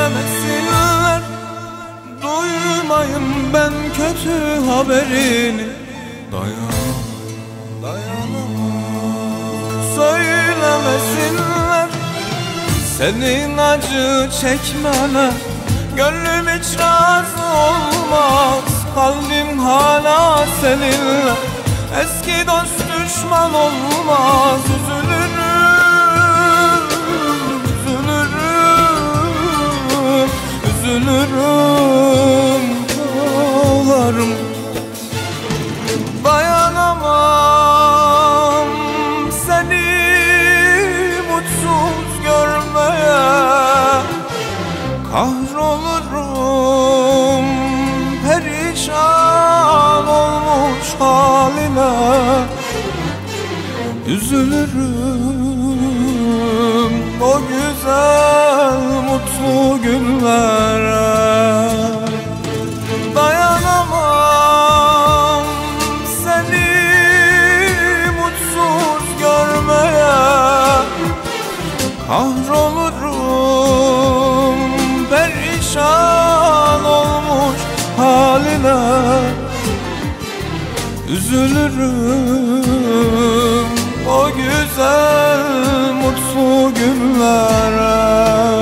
Söylemesinler, duymayım ben kötü haberini. Dayanamam. Söylemesinler, senin acı çekmene gönlüm hiç razı olmaz. Kalbim hala seninle, eski dost düşman olmaz. Üzülürüm, üzülürüm, üzülürüm, ağlarım. Dayanamam seni mutsuz görmeye, kahrolurum perişan olmuş haline. Üzülürüm o güzel mutlu günlere. Dayanamam seni mutsuz görmeye, kahrolurum perişan olmuş haline. Üzülürüm o güzel mutlu günlere.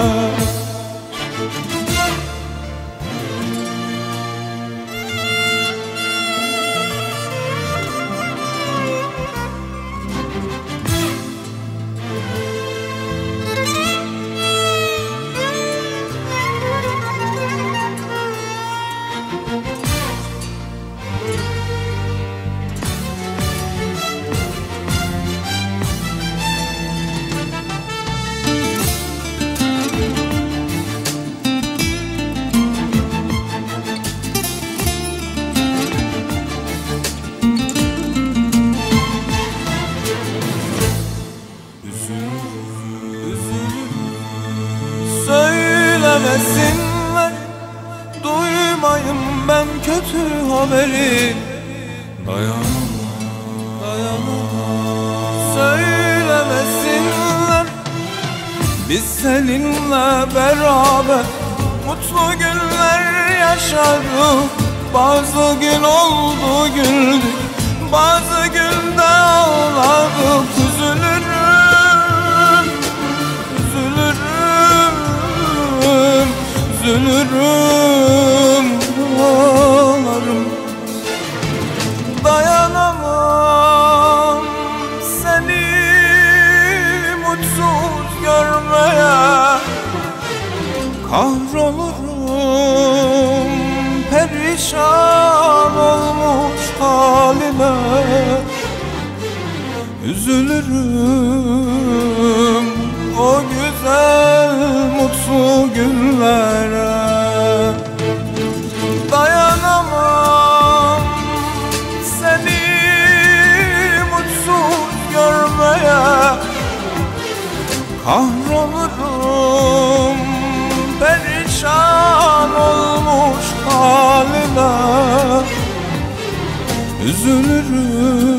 Söylemesinler, duymayım ben kötü haberi. Dayanamam. Söylemesinler, biz seninle beraber mutlu günler yaşadık. Bazı gün oldu güldük, bazı günde ağladık. Üzülürüm, üzülürüm, üzülürüm, ağlarım. Dayanamam seni mutsuz görmeye, kahrolurum perişan olmuş haline. Üzülürüm o güzel mutlu günlere. Dayanamam seni mutsuz görmeye, kahrolurum perişan olmuş haline. Üzülürüm